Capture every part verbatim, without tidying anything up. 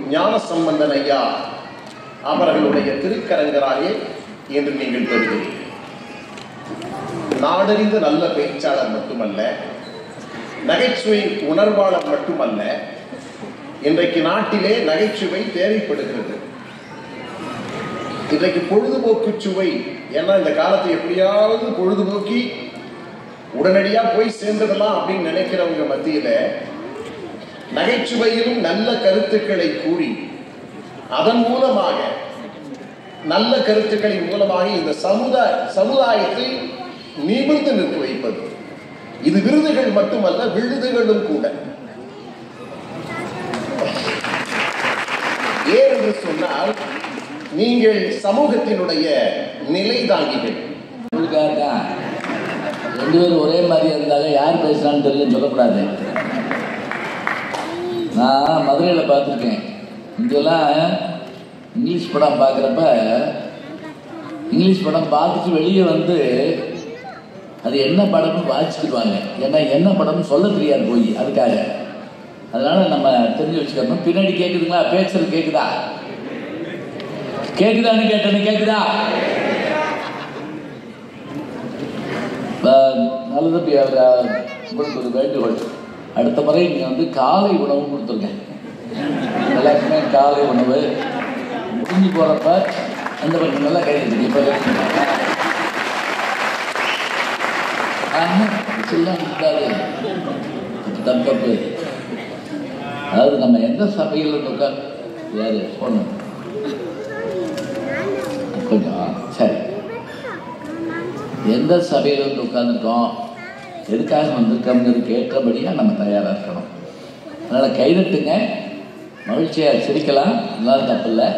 ஞானசம்பந்தன் ஐயா அவர்களுடைய திருக்கரங்கராலே என்று நீங்கள் பெறுகிறீர்கள். நாடறிந்த நல்ல பேச்சாளர் மட்டுமல்ல, நகைச்சுவை உணர்வாளர் மட்டுமல்ல, இன்றைக்கு நாட்டிலே நகைச்சுவை தேவைப்படுகிறது. இன்றைக்கு பொழுதுபோக்கு சுவை, ஏன்னா இந்த காலத்தை எப்படியாவது பொழுதுபோக்கி உடனடியா போய் சேர்ந்துடலாம் அப்படின்னு நினைக்கிறவங்க மத்தியில நகைச்சுவையிலும் நல்ல கருத்துக்களை கூறி அதன் மூலமாக நல்ல கருத்துக்களின் மூலமாக இந்த சமுதாய சமுதாயத்தை நிமிர்ந்து நிற்க வைப்பது. இது விருதுகள் மட்டுமல்ல, விழுதுகளும் கூட. ஏன் என்று சொன்னால், நீங்கள் சமூகத்தினுடைய நிலை தாங்கிகள். ரெண்டு பேரும் ஒரே மாதிரி இருந்தாலும் யார் பேசுறான்னு தெரியல சொல்லக்கூடாது. நான் மதுரையில் பார்த்துருக்கேன். இங்கெல்லாம் இங்கிலீஷ் படம் பார்க்குறப்ப இங்கிலீஷ் படம் பார்த்துட்டு வெளியே வந்து அது என்ன படம்னு வாசிச்சுக்குவாங்க. ஏன்னா என்ன படம்னு சொல்ல தெரியாது போய் அதுக்காக. அதனால நம்ம தெரிஞ்சு வச்சுக்கணும். பின்னாடி கேட்குதுங்களா? பேசுறது கேட்குதா? கேட்குதான்னு கேட்டேன்னு கேட்குதா? நல்லது. உங்களுக்கு ஒரு வேண்டுகோள், அடுத்த முறை நீங்கள் வந்து காலை உணவு கொடுத்துருங்க. எல்லாருக்குமே காலை உணவு முடிஞ்சு போகிறப்ப அந்த கொஞ்சம் நல்லா கைது இப்போ எல்லாம் இருக்காது தப்பு. அதாவது நம்ம எந்த சபையில் இருக்கா யாரு போன கொஞ்சம் சரி, எந்த சபையில் வந்து உட்காந்துருக்கோம், எதுக்காக வந்திருக்கோங்கிறது கேட்கபடியாக நம்ம தயாராக இருக்கணும். அதனால் கைதட்டுங்க, மகிழ்ச்சியாக சிரிக்கலாம், நல்லா தப்பு இல்லை.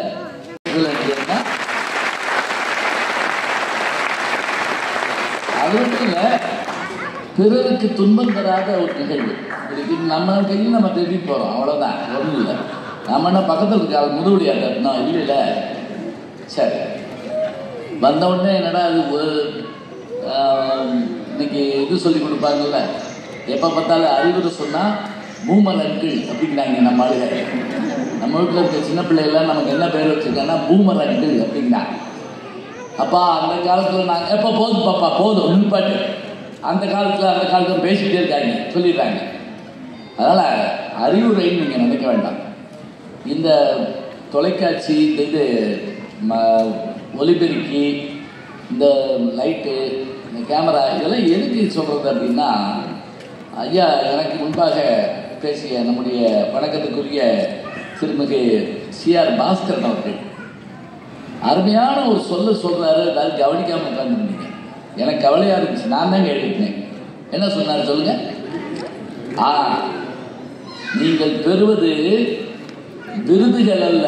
அது மட்டும் இல்லை, பிறருக்கு துன்பம் தராத ஒரு நிகழ்வு. இதுக்கு நம்ம கையில் நம்ம தேடி போகிறோம், அவ்வளோதான், ஒன்றும் இல்லை. நம்ம என்ன பக்கத்தில் இருக்க அது முதுகுடியா கட்டணும் இல்லை இல்லை. சரி, வந்த உடனே என்னடா அது இன்னைக்கு இது சொல்லி கொடுப்பாங்கல்ல, எப்போ பார்த்தாலும் அறிவுரை சொன்னால் பூமர் அங்கிள் அப்படிங்கிறாங்க நம்ம ஆளுக. நம்ம வீட்டில் இருக்க சின்ன பிள்ளைகள்லாம் நமக்கு என்ன பேர் வச்சுருக்காங்கன்னா பூமர் அங்கிள் அப்படிங்கிறாங்க. அப்பா அந்த காலத்தில் நாங்கள் எப்போ போதும் பாப்பா போதும் நின்பாட்டு அந்த காலத்தில் அந்த காலத்தில் பேசிக்கிட்டே இருக்காங்க சொல்லிடுறாங்க. அதனால் அறிவுரைன்னு நீங்கள் நினைக்க வேண்டாம். இந்த தொலைக்காட்சி இந்த இது ம ஒலிபெருக்கி இந்த லைட்டு இந்த கேமரா இதெல்லாம் எதுக்கு சொல்கிறது அப்படின்னா, ஐயா எனக்கு முன்பாக பேசிய நம்முடைய வணக்கத்துக்குரிய திருமிகு சிஆர் பாஸ்கரன் அவர்கள் அருமையான ஒரு சொல்ல சொல்கிறாரு. அதாவது கவனிக்காமல் உட்காந்துருந்தீங்க, எனக்கு கவலையாக இருந்துச்சு. நான் தான் கேட்டுட்டேன். என்ன சொன்னார் சொல்லுங்க? ஆ நீங்கள் பெறுவது விருதுகள் அல்ல,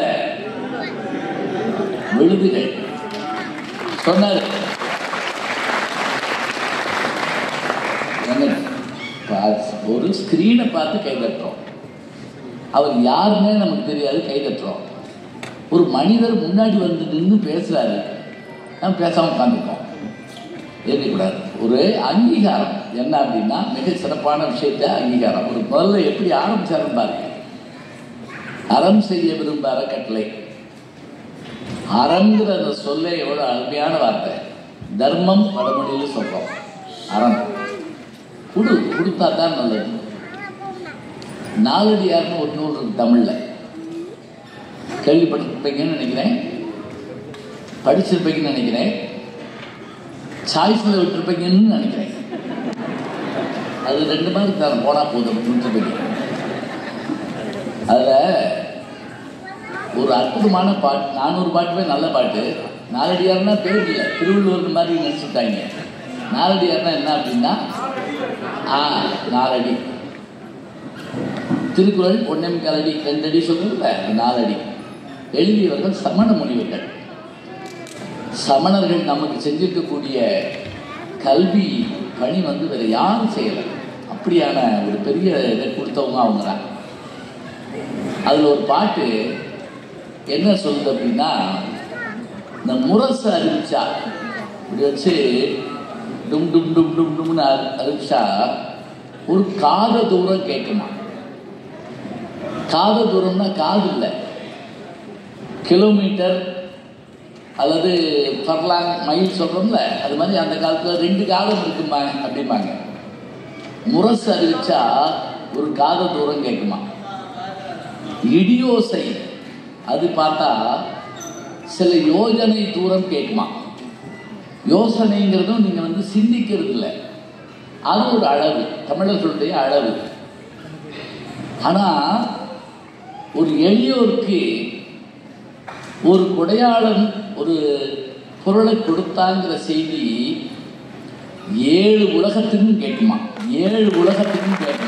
விழுதுகள் சொன்னார். ஒரு ஸ்கிரீனை பார்த்து கை தட்டுறோம், அவர் யாருன்னே நமக்கு தெரியாது, கை தட்டுறோம். ஒரு மனிதர் முன்னாடி வந்து நின்று பேசுறாரு, நம்ம பேசாமல் உட்காந்துருக்கோம். ஏற்கக்கூடாது. ஒரு அங்கீகாரம் என்ன அப்படின்னா, மிக சிறப்பான விஷயத்த அங்கீகாரம். ஒரு முதல்ல எப்படி ஆரம்பிச்சாருன்னு பாருங்க. அறம் செய்ய விரும்ப அறக்கட்டளை. அறங்கிற அந்த சொல்ல எவ்வளோ அருமையான வார்த்தை. தர்மம் வடமொழியில் சொல்றோம். அறம் குடு கொடுத்தா தான் நல்லது. நாலடியார்னு ஒரு நூல் இருக்கு தமிழ்ல, கேள்விப்பட்டிருப்பீங்கன்னு நினைக்கிறேன், படிச்சிருப்பீங்கன்னு நினைக்கிறேன், சாய்ஸில் விட்டுருப்பீங்கன்னு நினைக்கிறேன். அது ரெண்டு மாதிரி தான் போனால் போதும் விட்டுருப்பீங்க. அதில் ஒரு அற்புதமான பாட்டு, நானூறு பாட்டுமே நல்ல பாட்டு. நாலடியார்னா பேர் இல்லை, திருவள்ளுவர் மாதிரி நினச்சிட்டாங்க. நாலடியார்னா என்ன அப்படின்னா, ஆ நாலடி. திருக்குறள் ஒன்னே முக்கால் அடி ரெண்டு அடி சொல்லுங்க, நாலடி. எழுதியவர்கள் சமண முனிவர்கள். சமணர்கள் நமக்கு செஞ்சிருக்கக்கூடிய கல்வி பணி வந்து வேற யாரும் செய்யலை. அப்படியான ஒரு பெரிய இதை கொடுத்தவங்க அவங்க தான். அதில் ஒரு பாட்டு என்ன சொல்லுது அப்படின்னா, இந்த முரசு அறிவிச்சா இப்படி வச்சு டும் டும் டும் டும் டும்னு அறிவிச்சா ஒரு காத தூரம் கேட்குமா. காத தூரம்னா காது இல்லை, கிலோமீட்டர் அல்லது ஃபர்லாங் மைல் சொல்கிறோம்ல, அது மாதிரி அந்த காலத்தில் ரெண்டு காலம் இருக்குமா அப்படிம்பாங்க. முரசு அறிவிச்சா ஒரு காத தூரம் கேட்குமா. இடியோசை அது பார்த்தா சில யோஜனை தூரம் கேட்குமா. யோசனைங்கிறதும் நீங்கள் வந்து சிந்திக்கிறது இல்லை, அது ஒரு அளவு, தமிழர்களுடைய அளவு. ஆனால் ஒரு எளியோருக்கு ஒரு கொடையாளன் ஒரு பொருளை கொடுத்தாங்கிற செய்தி ஏழு உலகத்துக்கும் கேட்குமா. ஏழு உலகத்துக்கும் கேட்குமா.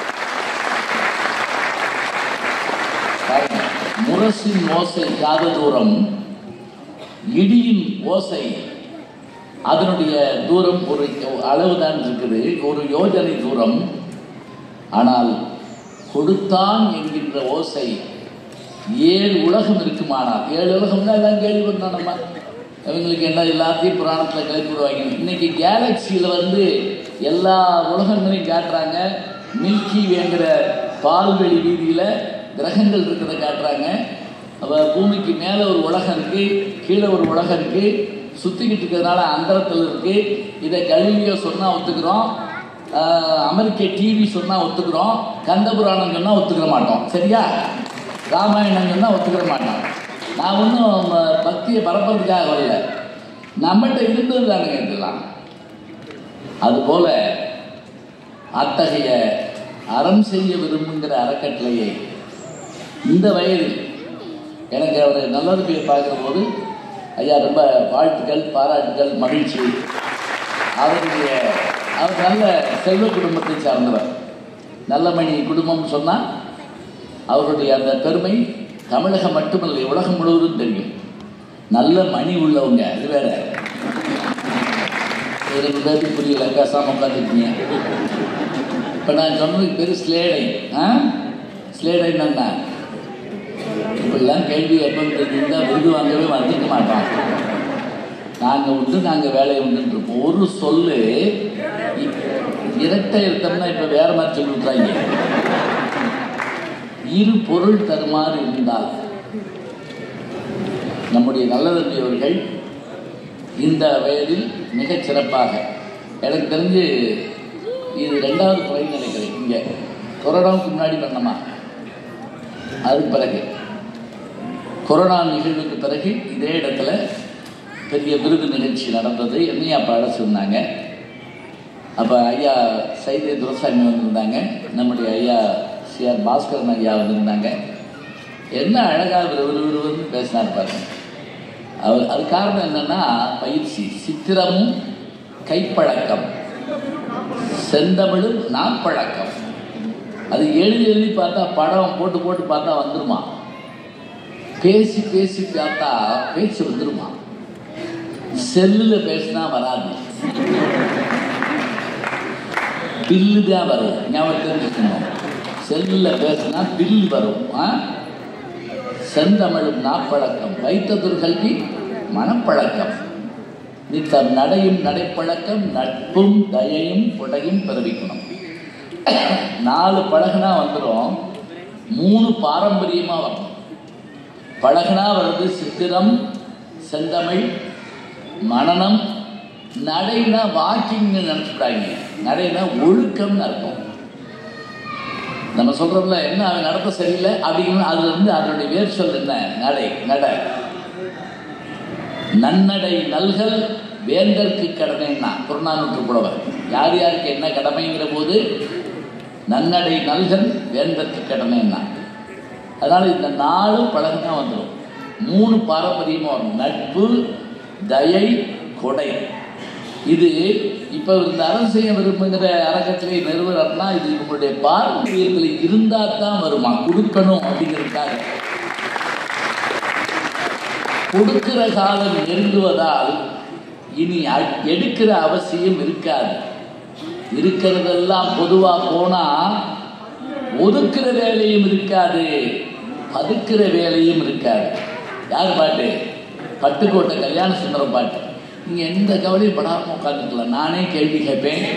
முரசின் ஓசை காத தூரம், இடியின் ஓசை அதனுடைய தூரம் ஒரு அளவு தான் இருக்குது, ஒரு யோஜனை தூரம். ஆனால் கொடுத்தான் என்கின்ற ஓசை ஏழு உலகம் இருக்குமானால், ஏழு உலகம்னா எல்லாம் கேள்விப்பட்டோம் நம்ம. அவங்களுக்கு என்ன எல்லாத்தையும் புராணத்தில் கிளப்பிடுவாங்க. இன்னைக்கு கேலக்சியில் வந்து எல்லா உலகங்களையும் காட்டுறாங்க. மில்கி வேங்கிற பால்வெளி வீதியில் கிரகங்கள் இருக்கிறத காட்டுறாங்க. அப்போ பூமிக்கு மேலே ஒரு உலகம் இருக்குது, கீழே ஒரு உலகம் இருக்குது, சுற்றிக்கிட்டு இருக்கிறதுனால அந்தரத்தில் இருக்குது. இதை கலிலியோ சொன்னால் ஒத்துக்கிறோம், அமெரிக்க டிவி சொன்னால் ஒத்துக்கிறோம், கந்தபுராணம் சொன்னால் ஒத்துக்கிற மாட்டோம். சரியா? ராமாயணம் சொன்னால் ஒத்துக்கிற மாட்டோம். நான் ஒன்றும் பக்தியை பரப்புறதுக்காக வரல, நம்மகிட்ட இருந்தது தானுங்க இதெல்லாம். அதுபோல அத்தகைய அறம் செய்ய விரும்புகிற அறக்கட்டளையை இந்த வயதில் எனக்கு அவர் நல்லது போய் பார்க்குற போது, ஐயா ரொம்ப வாழ்த்துக்கள், பாராட்டுகள், மகிழ்ச்சி. அவருடைய அவர் நல்ல செல்வ குடும்பத்தை சார்ந்தவர். நல்லமணி குடும்பம் சொன்னால் அவருடைய அந்த பெருமை தமிழகம் மட்டுமல்ல, உலகம் முழுவதும் தெரியும். நல்ல மணி உள்ளவங்க, அது வேற. எனக்கு பேருக்கு புரியல, பேசாமல் உட்காந்துருக்கீங்க. இப்போ நான் சொன்னதுக்கு பேர் ஸ்லேடை. ஆ ஸ்லேடை என்ன இப்படிலாம் கேள்வி எப்போ இருந்தால் விருது வாங்கவே வந்துக்க மாட்டோம். நாங்கள் உண்டு, நாங்கள் வேலையை உண்டுன்னு இருப்போம். ஒரு சொல்லு இரட்டை எடுத்தோம்னா இப்போ வேற மாதிரி சொல்லி விட்றாங்க. இரு பொருள் தருமாறு இருந்தால் நம்முடைய நல்லதம்பி அவர்கள் இந்த வயதில் மிகச் சிறப்பாக, எனக்கு தெரிஞ்சு இது ரெண்டாவது குறை நினைக்கிறேன். இங்கே கொரோனாவுக்கு முன்னாடி பண்ணமா, அதுக்கு பிறகு கொரோனா நிகழ்வுக்கு பிறகு இதே இடத்துல பெரிய விருது நிகழ்ச்சி நடந்தது. என்னையும் அப்போ அழைச்சி இருந்தாங்க. அப்போ ஐயா சைதே துரசாமி வந்திருந்தாங்க, நம்முடைய ஐயா சிஆர் பாஸ்கரன் ஐயா வந்திருந்தாங்க. என்ன அழகாக விறுவிறுவிறுன்னு பேசினார் பாருங்க. அவர் அது காரணம் என்னன்னா பயிற்சி, சித்திரமும் கைப்பழக்கம், செந்தமிழும் நாப்பழக்கம். அது எழுதி எழுதி பார்த்தா, படம் போட்டு போட்டு பார்த்தா வந்துருமா, பேசி பேசி பார்த்தா பேச்சு வந்துருமா. செல்லில் பேசினா வராது, பில்லு தான் வரும். ஞாபகம் தெரிஞ்சுக்கணும், செல்லில் பேசினா பில்லு வரும். செந்தமிழும் நாப்பழக்கம், வைத்ததொரு கல்வி மனப்பழக்கம், நித்தம் நடையும் நடைப்பழக்கம், நட்பும் தயையும் புடையும் பிறவிக்கணும். நாலு பழகுனா வந்துடும், மூணு பாரம்பரியமாக வரணும். பழகுனா வருது சித்திரம், செந்தமிழ், மனனம். நடைனா வாக்கிங்னு நினச்சிவிடாங்க, நடைனா ஒழுக்கம்னு அர்த்தம். நம்ம சொல்கிறோம்ல, என்ன அவன் நடத்த சரியில்லை அப்படிங்கிற அதுல இருந்து அதனுடைய வேர் சொல் என்ன, நடை. நடை நன்னடை நல்கல் வேந்தற்கு கடமைன்னா புறநானூற்று புலவர். யார் யாருக்கு என்ன கடமைங்கிற போது நன்னடை நல்கல் வேந்தற்கு கடமைன்னா. அதனால் இந்த நாலு பழகுனா வந்துடும். மூணு பாரம்பரியமாக வரும், நட்பு, தயை, கொடை. இது இப்போ இந்த அறம் செய்ய விரும்புகிற அறக்கட்டளை நிறுவனம்னா இது இவங்களுடைய பாரம்பரியத்தில் இருந்தால் தான் வருமா, கொடுக்கணும் அப்படிங்கிறதுக்காக. கொடுக்கிற காலம் நெருங்குவதால் இனி எடுக்கிற அவசியம் இருக்காது. இருக்கிறதெல்லாம் பொதுவாக போனால் ஒதுக்கிற வேலையும் இருக்காது, பதுக்கிற வேலையும் இருக்காது. யார் பாட்டு? பட்டுக்கோட்டை கல்யாண சுந்தரம் பாட்டு. நீங்கள் எந்த கவலையும் படாமல் உட்காந்துக்கலாம். நானே கேள்வி கேட்பேன்,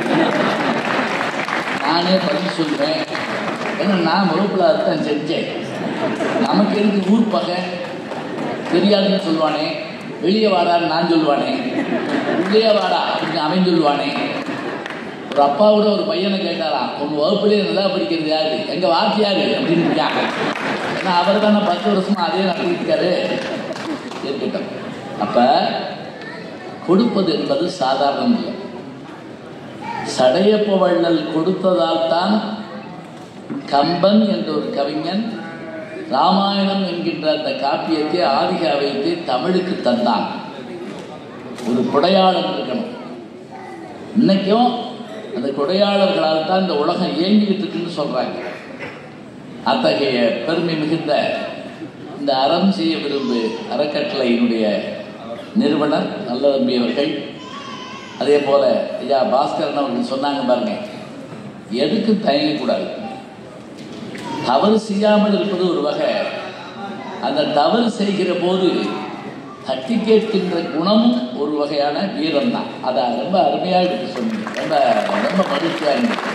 நானே பதில் சொல்லுவேன். ஏன்னா நான் வகுப்பில் அதுதான் செஞ்சேன். நமக்கு எதுக்கு ஊர் பகை? தெரியாதுன்னு சொல்லுவானே, வெளியே வாடான்னு நான் சொல்லுவானே, உள்ளே வாடா அப்படின்னு அவன் சொல்லுவானே. ஒரு அப்பாவோட ஒரு பையனை கேட்டாராம், உங்க வகுப்புலேயே நல்லா படிக்கிறது யாரு, எங்க வாத்தியாரு அப்படின்னு இருக்காங்க. ஏன்னா அவர் தானே பத்து வருஷமா அதே நடத்திருக்காரு. இருக்கட்டும். அப்ப கொடுப்பது என்பது சாதாரணம் இல்லை. சடையப்ப வள்ளல் கொடுத்ததால் தான் கம்பன் என்ற ஒரு கவிஞன் ராமாயணம் என்கின்ற அந்த காப்பியத்தை ஆதிகாவியத்தை தமிழுக்கு தந்தான். ஒரு கொடையாளர் இருக்கணும். இன்னைக்கும் அந்த கொடையாளர்களால் தான் இந்த உலகம் இயங்கிட்டு இருக்குன்னு சொல்றாங்க. அத்தகைய பெருமை மிகுந்த இந்த அறம் செய்ய விரும்பு அறக்கட்டளையினுடைய நிறுவனர் நல்ல தம்பி அவர்கள், அதே போல ஐயா பாஸ்கரன் அவர்கள் சொன்னாங்க பாருங்க, எதுக்கு தயங்கக்கூடாது. தவறு செய்யாமல் இருப்பது ஒரு வகை, அந்த தவறு செய்கிற போது தட்டி கேட்கின்ற குணமும் ஒரு வகையான வீரம் தான். அதை ரொம்ப அருமையாக எடுத்து சொன்னீங்க. ரொம்ப ரொம்ப மகிழ்ச்சியாக இருந்துச்சு.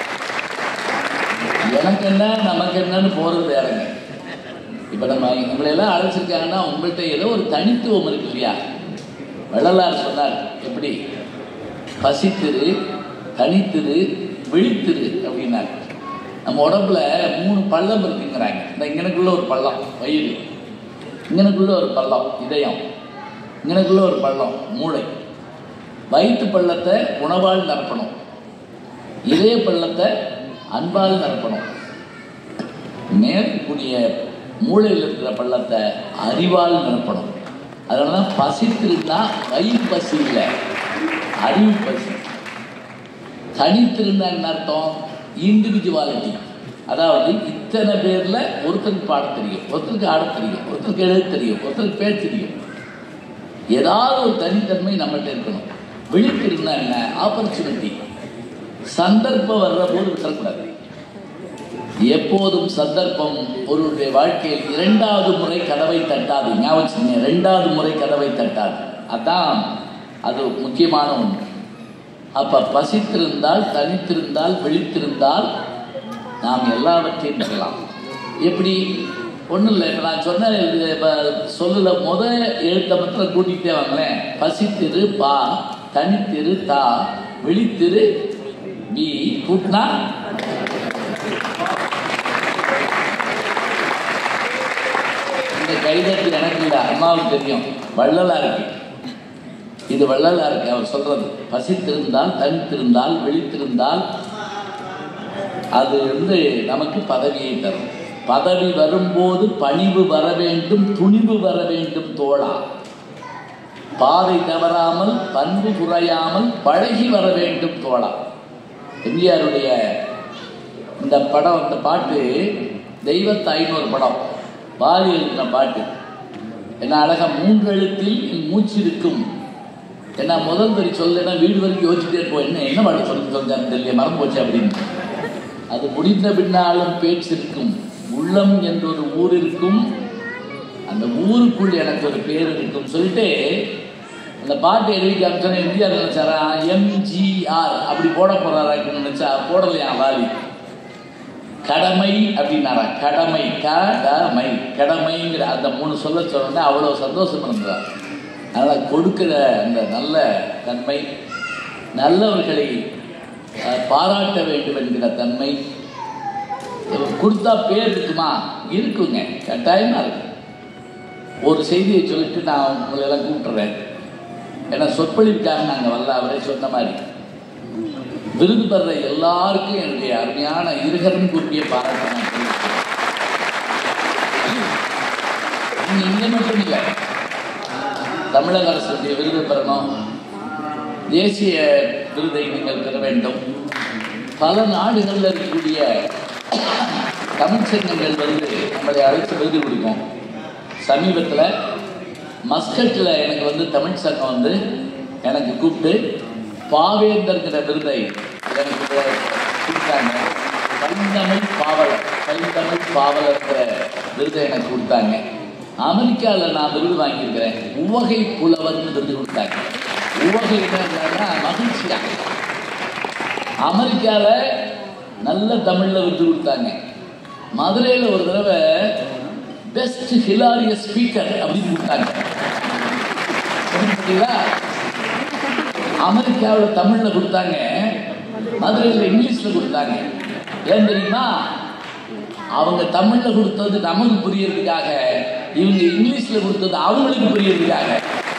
எனக்கு என்ன நமக்கு என்னன்னு போறது வேறங்க. இப்ப நம்ம இவங்களெல்லாம் அழைச்சிருக்காங்கன்னா உங்கள்கிட்ட ஏதோ ஒரு தனித்துவம் இருக்கு இல்லையா? வள்ளலார் சொன்னார், எப்படி பசித்திரு, தனித்திரு, விழித்திரு அப்படின்னாரு. நம்ம உடம்புல மூணு பள்ளம் இருக்குங்கிறாங்க. இந்த இங்கனுக்குள்ள ஒரு பள்ளம் வயிறு, இங்கனுக்குள்ள ஒரு பள்ளம் இதயம், இங்கனுக்குள்ள ஒரு பள்ளம் மூளை. வயிற்று பள்ளத்தை உணவால் நிரப்பணும், இதய பள்ளத்தை அன்பால் நிரப்பணும், மேற்கூடிய மூளையில் இருக்கிற பள்ளத்தை அறிவால் நிரப்பணும். அதனால தான் பசித்திருந்தா வயிறு பசி இல்லை, அறிவு பசி. தனித்திருந்தா என்ன அர்த்தம்? இண்டிவிஜுவாலிட்டி. அதாவது இத்தனை பேர்ல ஒருத்தருக்கு பாட தெரியும், ஒருத்தருக்கு ஆட தெரியும், ஒருத்தருக்கு எழுத தெரியும், ஒருத்தருக்கு பேர் தெரியும். ஏதாவது ஒரு தனித்தன்மை நம்மகிட்ட இருக்கணும். விழித்திருந்தா என்ன? ஆப்பர்ச்சுனிட்டி. சந்தர்ப்பம் வர்ற போது விட்டுறக்கூடாது. எப்போதும் சந்தர்ப்பம் ஒருவருடைய வாழ்க்கையில் இரண்டாவது முறை கதவை தட்டாது. ஞாபகம், இரண்டாவது முறை கதவை தட்டாது. அதான் அது முக்கியமான ஒன்று. அப்ப பசித்திருந்தால், தனித்திருந்தால், விழித்திருந்தால் நாம் எல்லாவற்றையும் பெறலாம். எப்படி? ஒன்றும் இல்லை. இப்போ நான் சொன்ன சொல்லல முத எழுத்த மாத்திரம் கூட்டிகிட்டே வாங்களேன். பசித்திரு பா, தனித்திரு தா, விழித்திரு பி, கூட்டினா இந்த கைதட்டு எனக்கு இல்லை, அம்மாவுக்கு தெரியும். வள்ளலா இருக்கு, இது வள்ளலா இருக்கு. அவர் சொல்றது பசித்திருந்தால், தனித்திருந்தால், விழித்திருந்தால் அது வந்து நமக்கு பதவியை தரும். பதவி வரும்போது பணிவு வர வேண்டும், துணிவு வர வேண்டும் தோழா. பாதை தவறாமல், பண்பு குறையாமல் பழகி வர வேண்டும் தோழா. எம்ஜிஆருடைய இந்த படம், இந்த பாட்டு தெய்வத்தாயின்னு ஒரு படம், வாலி எழுதின பாட்டு. என்ன அழகா மூன்று எழுத்தில் மூச்சு இருக்கும். என்ன முதல் வரி சொல்லுன்னா வீடு வரைக்கும் யோசிச்சுட்டே இருப்போம், என்ன என்ன பாட்டு சொல்லி சொல்றாரு தெரியல, மறந்து போச்சு அப்படின்னு. அது முடிந்த பின்னாலும் பேச்சு இருக்கும். உள்ளம் என்ற ஒரு ஊர் இருக்கும், அந்த ஊருக்குள் எனக்கு ஒரு பேர் இருக்கும் சொல்லிட்டு அந்த பாட்டு எழுதி காமிச்சோன்னா எம்ஜிஆர் நினைச்சாரா எம்ஜிஆர் அப்படி போட போறாரான்னு நினைச்சா போடலையா வாலி. கடமை அப்படின்னாரா, கடமை, கடமை, கடமைங்கிற அந்த மூணு சொல்ல சொன்னா அவ்வளோ சந்தோஷம் இருந்தார். அதனால் கொடுக்கிற அந்த நல்ல தன்மை, நல்லவர்களை பாராட்ட வேண்டும் என்கிற தன்மை, கொடுத்தா பேர் இருக்குமா? இருக்குங்க, கட்டாயமாக இருக்கு. ஒரு செய்தியை சொல்லிட்டு நான் உங்களை எல்லாம் கூப்பிட்டுறேன். ஏன்னா சொற்பொழிவுக்காக நாங்கள் வரல, அவரே சொன்ன மாதிரி விருது பெற எல்லாருக்கும் என்னுடைய அருமையான இருகரம் கூப்பிய பாராட்டு. நீங்க இங்க மட்டும் இல்லை, தமிழக அரசுடைய விருது பெறணும், தேசிய விருதை நீங்கள் பெற வேண்டும். பல நாடுகளில் இருக்கக்கூடிய தமிழ்ச்சங்கங்கள் வந்து நம்மளை அழைத்து விருது கொடுக்கும். சமீபத்தில் மஸ்கட்டில் எனக்கு வந்து தமிழ் சங்கம் வந்து எனக்கு கூப்பிட்டு பாவேந்தர்கிற விருதை எனக்கு கொடுத்தாங்க. பைந்தமிழ் பாவலர், பைந்தமிழ் பாவலர்கிற விருதை எனக்கு கொடுத்தாங்க. அமெரிக்காவில் நான் விருது வாங்கியிருக்கிறேன், உவகை புலவர்னு விருது கொடுத்தாங்க. உவகை மகிழ்ச்சியா. அமெரிக்காவில் நல்ல தமிழில் விருது கொடுத்தாங்க. மதுரையில் ஒரு தடவை பெஸ்ட் ஹிலாரியஸ் ஸ்பீக்கர் அப்படின்னு கொடுத்தாங்க. அமெரிக்காவில் தமிழ்ல கொடுத்தாங்க, மதுரையில் இங்கிலீஷ்ல கொடுத்தாங்க. ஏன் தெரியுமா? அவங்க தமிழ்ல கொடுத்தது நமக்கு புரியறதுக்காக, இவங்க இங்கிலீஷ்ல கொடுத்தது அவங்களுக்கு புரியறதுக்காக.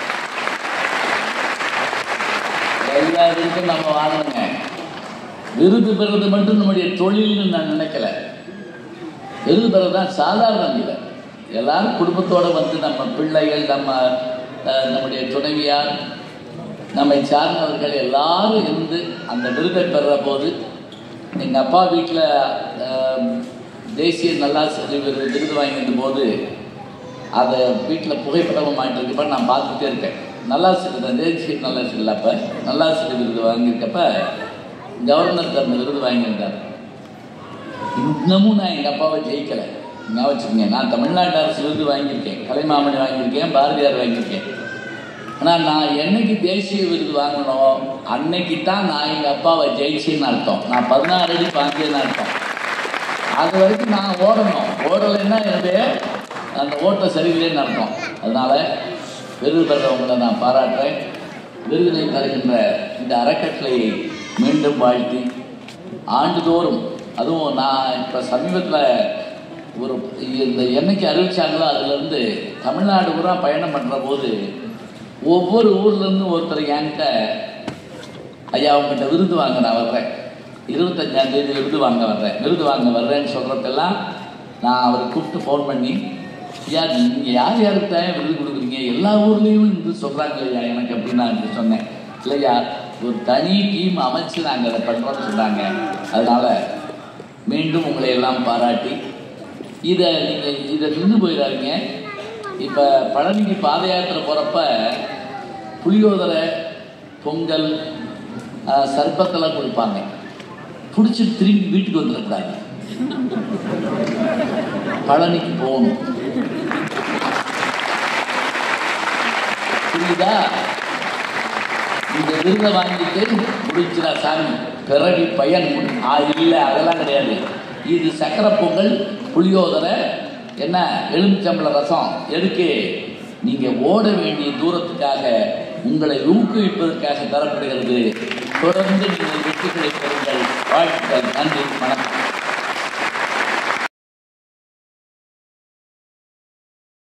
எல்லா விருதும் நம்ம வாழணுங்க. விருது பெறுறது மட்டும் நம்முடைய தொழில்னு நான் நினைக்கல. விருது பெறதான் சாதாரணம் இல்லை. எல்லாரும் குடும்பத்தோட வந்து நம்ம பிள்ளைகள், நம்ம நம்முடைய துணைவியார், நம்மை சார்ந்தவர்கள் எல்லாரும் இருந்து அந்த விருதை பெறுற போது, எங்கள் அப்பா வீட்டில் தேசிய நல்லாசிரியர் விருது விருது வாங்கியிருந்த போது அதை வீட்டில் புகைப்படமாக மாட்டிட்டு இருக்கப்ப நான் பார்த்துட்டே இருக்கேன். நல்லாசிரியர் தேசிய நல்லாசிரியர் அப்போ நல்லாசிரியர் விருது வாங்கியிருக்கப்ப கவர்னர் அந்த விருது வாங்கியிருந்தார். இன்னமும் நான் எங்கள் அப்பாவை ஜெயிக்கலை. ஞாபகம் வச்சுக்கோங்க, நான் தமிழ்நாட்டு அரசு விருது வாங்கியிருக்கேன், கலைமாமணி வாங்கியிருக்கேன், பாரதியார் வாங்கியிருக்கேன். ஆனால் நான் என்னைக்கு தேசிய விருது வாங்கணும் அன்னைக்கு தான் நான் எங்கள் அப்பாவை ஜெயிச்சேன்னு அர்த்தம். நான் பதினாறு அடி பாஞ்சேன்னு அர்த்தம். அது வரைக்கும் நான் ஓடணும். ஓடலைன்னா என்னுடைய அந்த ஓட்டை சரியில்லைன்னு அர்த்தம். அதனால் விருது பெறவங்களை நான் பாராட்டுறேன். விருதுகளை தருகின்ற இந்த அறக்கட்டளையை மீண்டும் வாழ்த்தி, ஆண்டுதோறும் அதுவும் நான் இப்போ சமீபத்தில் ஒரு இந்த என்னைக்கு அறிவிச்சாங்களோ அதுலேருந்து தமிழ்நாடு பூரா பயணம் பண்ணுற போது ஒவ்வொரு ஊர்லேருந்து ஒருத்தர் என்கிட்ட, ஐயா அவங்ககிட்ட விருது வாங்க நான் வர்றேன், இருபத்தஞ்சாம் தேதி விருது வாங்க வர்றேன், விருது வாங்க வர்றேன்னு சொல்கிறப்பெல்லாம் நான் அவரை கூப்பிட்டு ஃபோன் பண்ணி, ஐயா நீங்கள் யார் யாருக்கு தான் விருது கொடுக்குறீங்க, எல்லா ஊர்லேயும் இது சொல்கிறாங்க இல்லையா எனக்கு அப்படின்னு நான் சொன்னேன். இல்லையா, ஒரு தனி டீம் அமைச்சு நாங்கள் அதை பண்ணுறோன்னு சொன்னாங்க. அதனால் மீண்டும் உங்களை எல்லாம் பாராட்டி இதை நீங்கள் இதை நின்று போயிடாதீங்க. இப்போ பழனிக்கு பாத யாத்திரை போகிறப்ப புளியோதரை, பொங்கல், சர்பத்தெல்லாம் கொடுப்பாங்க. பிடிச்சிட்டு திரும்பி வீட்டுக்கு வந்துடக்கூடாது, பழனிக்கு போகணும். புரியுதா? இந்த விருதை வாங்கிட்டு முடிச்சுடா சாமி பிறவி பயன் ஆ இல்லை, அதெல்லாம் கிடையாது. இது சக்கரை பொங்கல், புளியோதரை, என்ன எலுமிச்சம்பழ ரசம். எதுக்கு? நீங்கள் ஓட வேண்டிய தூரத்துக்காக, உங்களை ஊக்குவிப்பதற்காக தரப்படுகிறது. தொடர்ந்து நீங்கள் வெற்றிகளை பெறுங்கள். வாழ்த்துக்கள். நன்றி. வணக்கம்.